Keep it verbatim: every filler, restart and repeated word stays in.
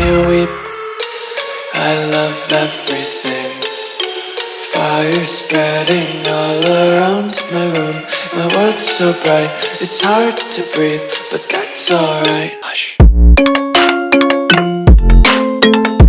you weep. I love everything. Fire spreading all around my room. My world's so bright, it's hard to breathe, but that's alright. Hush.